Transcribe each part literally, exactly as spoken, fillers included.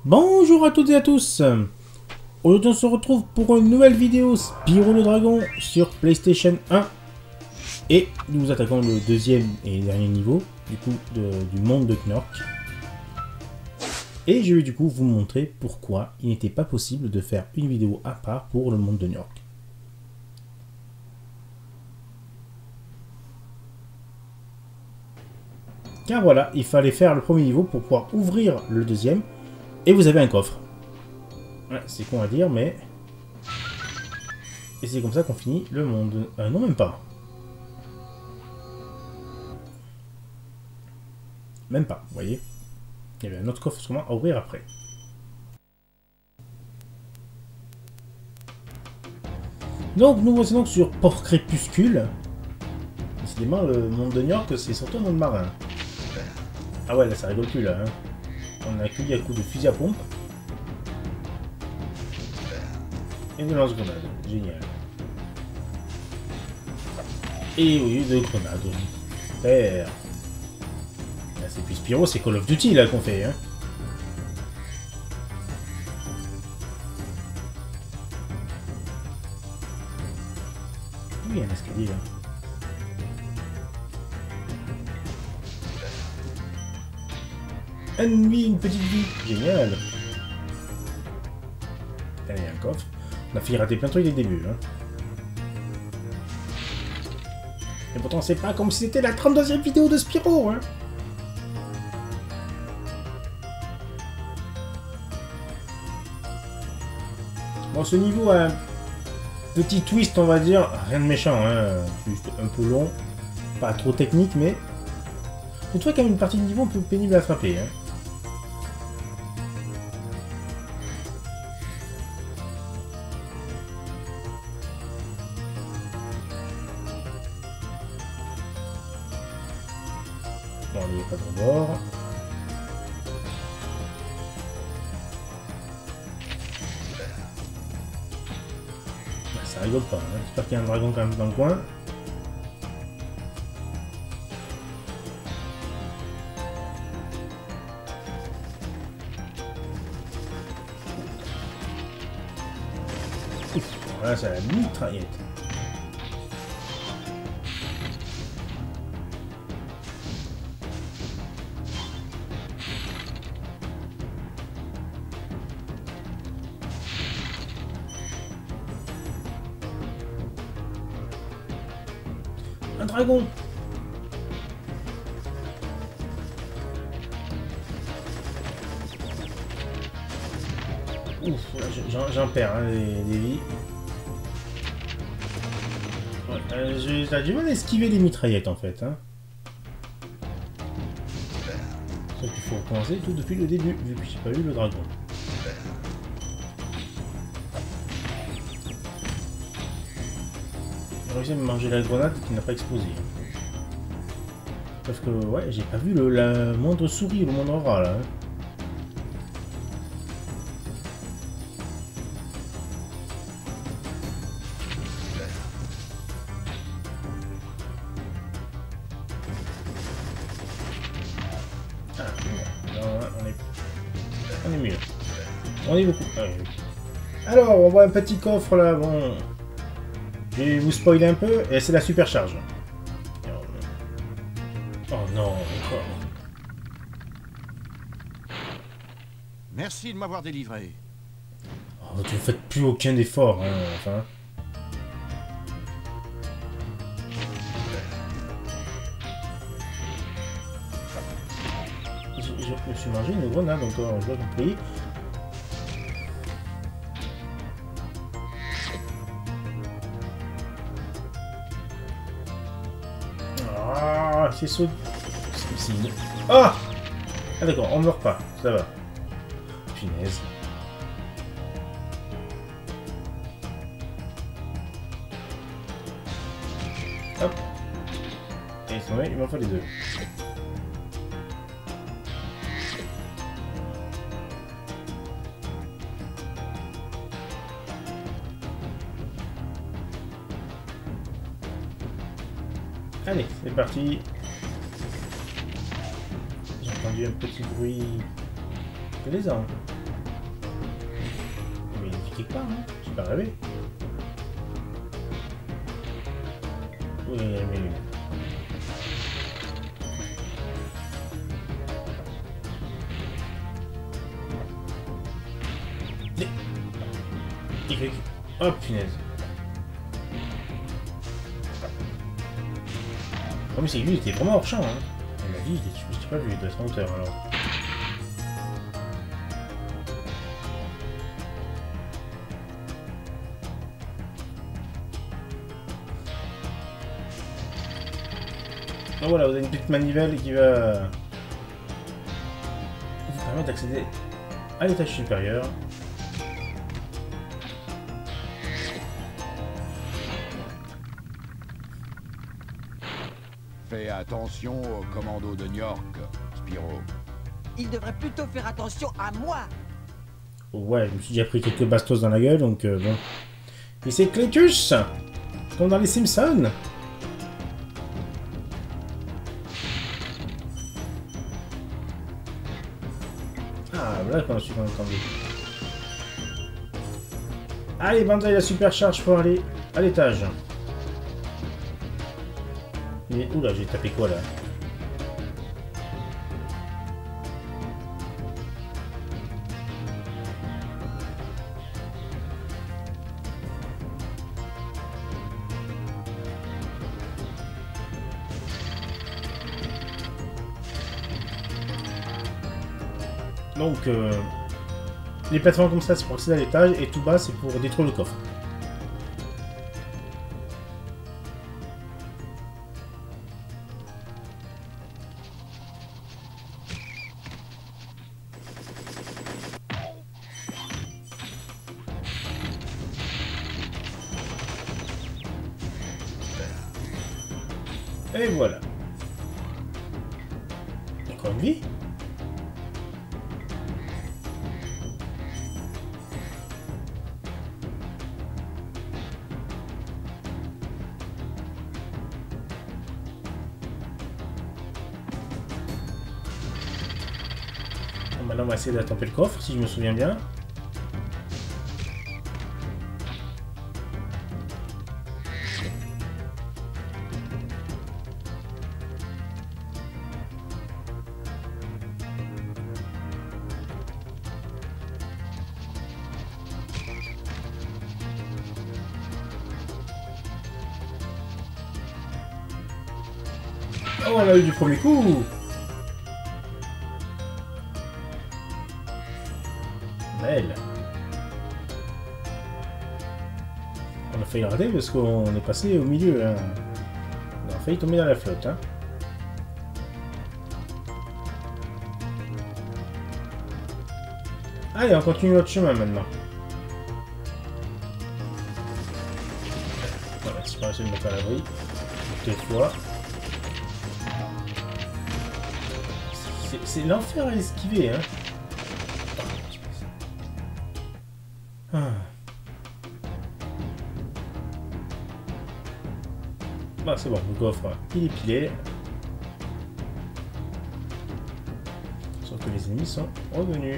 Bonjour à toutes et à tous. Aujourd'hui on se retrouve pour une nouvelle vidéo Spyro le Dragon sur PlayStation un. Et nous attaquons le deuxième et dernier niveau du coup de, du monde de Knork. Et je vais du coup vous montrer pourquoi il n'était pas possible de faire une vidéo à part pour le monde de Knork. Car voilà, il fallait faire le premier niveau pour pouvoir ouvrir le deuxième. Et vous avez un coffre. Ouais, c'est con à dire, mais... Et c'est comme ça qu'on finit le monde. Euh, non, même pas. Même pas, vous voyez. Il y avait un autre coffre sûrement à ouvrir après. Donc, nous voici donc sur Port Crépuscule. Décidément, le monde de New York, c'est surtout un monde marin. Ah ouais, là, ça rigole plus, là. Hein. On a accueilli à coup de fusil à pompe. Et de lance-grenades. Génial. Et oui, de grenades. Super. Là, c'est plus Spyro, c'est Call of Duty, là, qu'on fait, hein. Oui, il y a un escalier, là. Une vie, une petite vie. Génial. Là, il y a un coffre. On a failli rater plein de trucs dès le début. Hein. Et pourtant, c'est pas comme si c'était la trente-deuxième vidéo de Spyro. Hein. Bon, ce niveau a un petit twist, on va dire. Rien de méchant. Hein. Juste un peu long. Pas trop technique, mais... Faut trouver quand même une partie du niveau un peu pénible à attraper. Hein. Bon, il n'y a pas de rebord. Ça rigole pas. Hein. J'espère qu'il y a un dragon quand même dans le coin. Ouf, là, c'est la mitraillette. Un dragon. Ouf, j'en perds hein, des, des vies. Ouais, euh, j'ai du mal à esquiver les mitraillettes en fait. Hein. Donc il faut recommencer tout depuis le début, vu que j'ai pas eu le dragon. J'ai réussi à me manger la grenade qui n'a pas explosé. Sauf que, ouais, j'ai pas vu le, la moindre souris ou le moindre rat là. Hein. Ah, bon, là, on est, on est mieux. On est beaucoup. Ouais. Alors, on voit un petit coffre là, bon. Je vais vous spoiler un peu, et c'est la supercharge. Oh non, encore. Merci de m'avoir délivré. Oh, tu ne faites plus aucun effort, hein, enfin. Je, je, je me suis mangé une grenade encore, je l'ai compris. Ah, c'est saut. C'est une... Ah Ah d'accord, on ne meurt pas, ça va. Punaise. Hop. Et ils sont là, il m'en faut les deux. Allez, c'est parti. J'ai entendu un petit bruit de lézard. quelque part, hein. J'ai pas rêvé. Oui, mais... Les... Y. Oh punaise. Oh mais c'est lui, il était vraiment hors champ, hein. Il m'a dit, je l'ai pas vu, il doit être en hauteur alors. Oh voilà, vous avez une petite manivelle qui va vous permettre d'accéder à l'étage supérieur. Fais attention au commando de New York, Spyro. Il devrait plutôt faire attention à moi. Ouais, je me suis déjà pris quelques bastos dans la gueule, donc euh, bon. Et c'est Cletus, comme dans les Simpsons. Ah, voilà qu'on a su qu'on entendait. Allez, Bandai, la supercharge pour aller à l'étage. Mais oula, j'ai tapé quoi là? Donc, euh, les plateformes comme ça, c'est pour accéder à l'étage, et tout bas, c'est pour détruire le coffre. Et voilà. Encore une vie. Bon, maintenant on va essayer d'attraper le coffre, si je me souviens bien. Oh, on l'a eu du premier coup. Belle. On a failli rater parce qu'on est passé au milieu. Hein. On a failli tomber dans la flotte. Hein. Allez, on continue notre chemin maintenant. Voilà, si je peux essayer de mettre à l'abri. Deux fois. C'est l'enfer à esquiver, hein. Ah. Bah c'est bon, le coffre, il est pilé. Sauf que les ennemis sont revenus.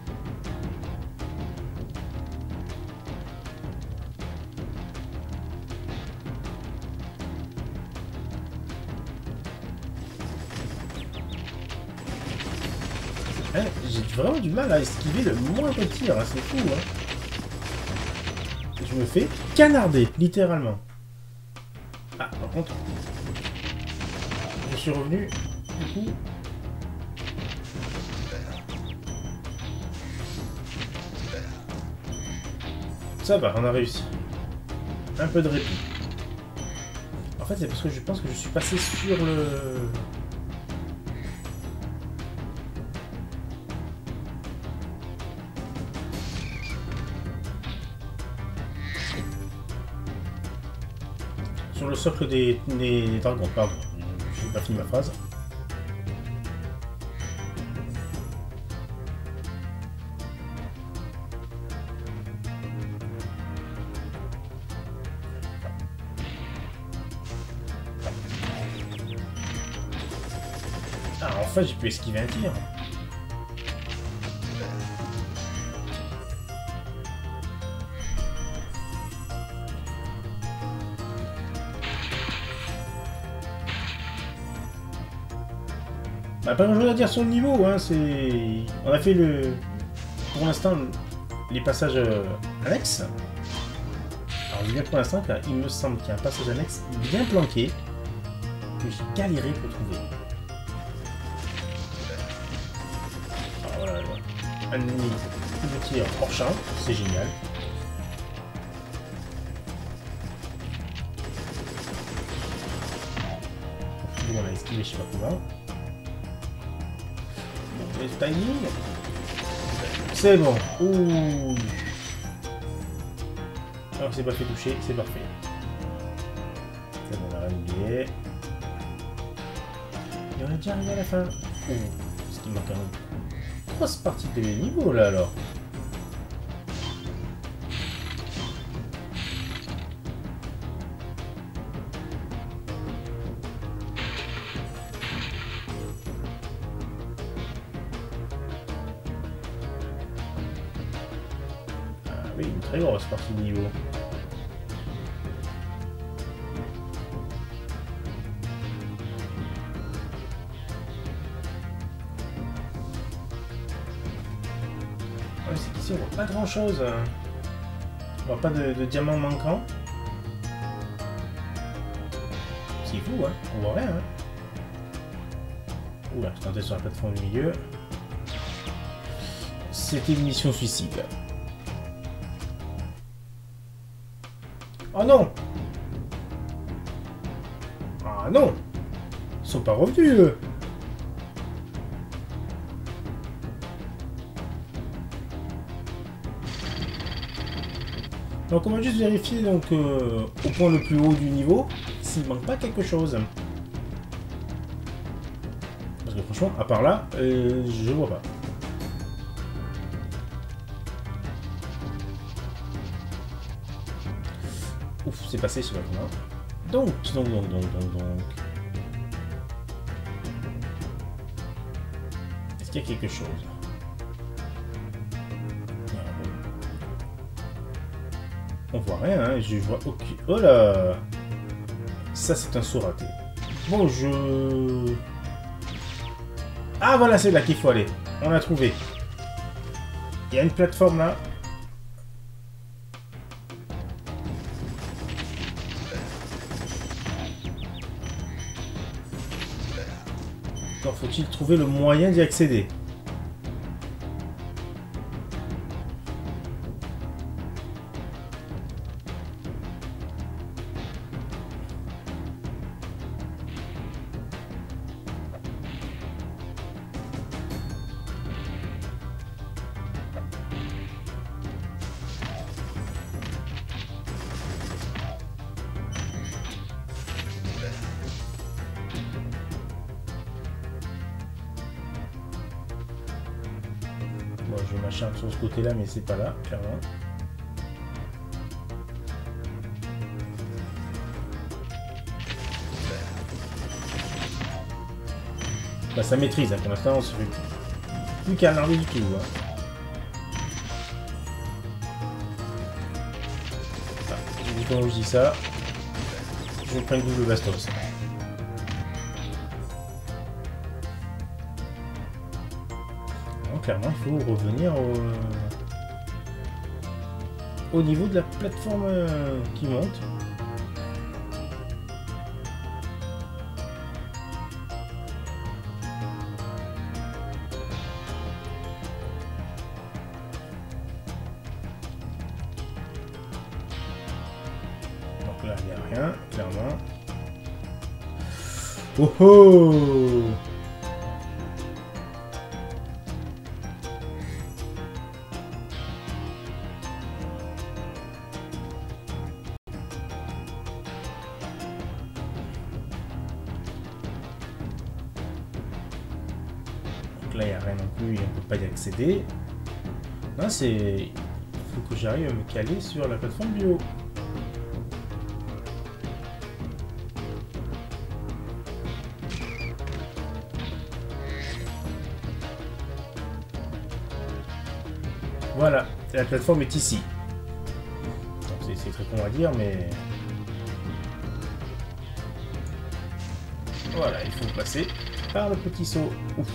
Hein, j'ai vraiment du mal à esquiver le moindre tir, hein, c'est fou. Hein. Je me fais canarder, littéralement. Ah, par contre, je suis revenu, du coup. Ça va, on a réussi. Un peu de répit. En fait, c'est parce que je pense que je suis passé sur le... Sur le socle des, des dragons, pardon. J'ai pas fini ma phrase. Ah, enfin j'ai pu esquiver un tir. Bah, pas grand chose à dire sur le niveau, hein, c'est... On a fait le... Pour l'instant, les passages euh, annexes. Alors je dis bien pour l'instant, car il me semble qu'il y a un passage annexe bien planqué, que j'ai galéré pour trouver. Alors voilà, un ennemi de tir hors champ, c'est génial. On a esquivé je sais pas comment. Le timing. C'est bon. Ouh. Alors c'est pas fait toucher, c'est parfait. C'est bon, on a rien oublié. Et on est déjà arrivé à la fin. Ouh. Ce qui manque une grosse partie de niveau là alors. Oui, une très grosse partie du niveau. Ouais, c'est qu'ici on voit pas grand chose. On voit pas de, de diamants manquants. C'est fou, hein. On voit rien, hein. Oula, je tentais sur la plateforme du milieu. C'était une mission suicide. Oh non! Ah non! Ils sont pas revenus, eux! Donc on va juste vérifier donc euh, au point le plus haut du niveau s'il manque pas quelque chose. Parce que franchement, à part là, euh, je vois pas. Ouf, c'est passé, je sais pas comment. Donc, donc, donc, donc, donc, donc. Est-ce qu'il y a quelque chose? On voit rien, hein, je vois aucun... Oh là! Ça, c'est un saut raté. Bon, je... Ah, voilà, c'est là qu'il faut aller. On l'a trouvé. Il y a une plateforme là. Alors, faut-il trouver le moyen d'y accéder? Bon, je m'acharne sur ce côté-là, mais c'est pas là, clairement. Bah, ça maîtrise, hein. Pour l'instant, on se fait plus canarder du tout. Hein. Ah, j'ai dit quand je dis ça, je prends une double bastos. Clairement, il faut revenir au, au niveau de la plateforme qui monte. Donc là, il n'y a rien, clairement. Oh oh! Là, il n'y a rien non plus, on ne peut pas y accéder. Là, c'est... Il faut que j'arrive à me caler sur la plateforme du haut. Voilà, la plateforme est ici. C'est très con à dire, mais... Voilà, il faut passer. par le petit saut. Ouf.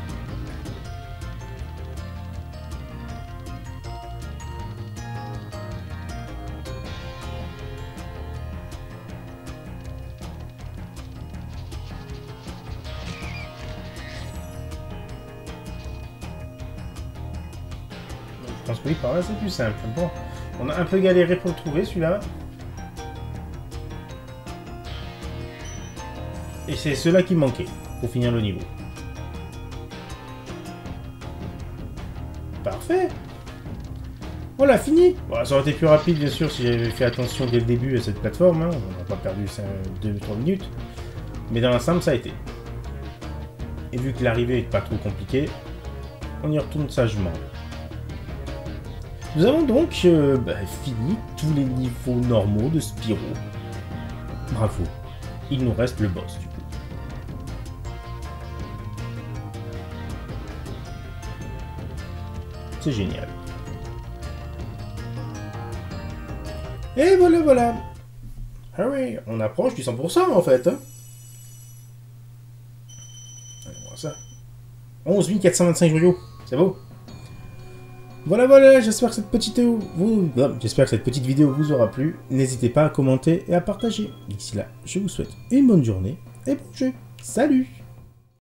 Je pense que oui, par là c'est plus simple. Bon, on a un peu galéré pour le trouver celui-là. Et c'est ceux-là qui manquaient pour finir le niveau. Parfait. Voilà, fini. Bon, ça aurait été plus rapide bien sûr si j'avais fait attention dès le début à cette plateforme. Hein. On n'a pas perdu deux trois minutes. Mais dans l'ensemble ça a été. Et vu que l'arrivée est pas trop compliquée, on y retourne sagement. Nous avons donc euh, bah, fini tous les niveaux normaux de Spyro. Bravo. Il nous reste le boss du coup. C'est génial. Et voilà, voilà. Ah oui, on approche du cent pour cent en fait. Hein. Allez, on voit ça. onze mille quatre cent vingt-cinq joyaux. C'est beau. Voilà, voilà, j'espère que cette petite vous, j'espère que cette petite vidéo vous aura plu. N'hésitez pas à commenter et à partager. D'ici là, je vous souhaite une bonne journée et bon jeu. Salut!